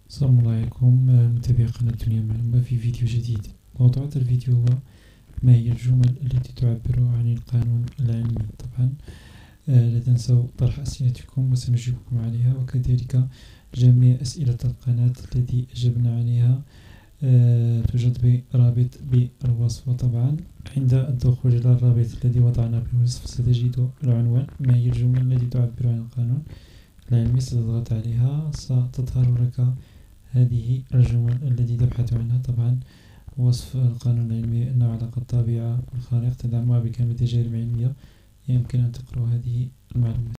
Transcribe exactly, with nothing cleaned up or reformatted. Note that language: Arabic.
السلام عليكم متابعي قناة دنيا معلومة في فيديو جديد. موضوع هذا الفيديو هو ما هي الجمل التي تعبر عن القانون العلمي. طبعا لا تنسوا طرح أسئلتكم وسنجيبكم عليها، وكذلك جميع أسئلة القناة التي أجبنا عليها توجد برابط بالوصف. وطبعا عند الدخول إلى الرابط الذي وضعنا بالوصف ستجد العنوان ما هي الجمل التي تعبر عن القانون العلمي. ستضغط عليها ستظهر لك هذه الجمل التي تبحث عنها. طبعا وصف القانون العلمي أنه علاقة طابعة الخارق تدعمها بكامل تجارب علمية، يمكن أن تقرأ هذه المعلومات.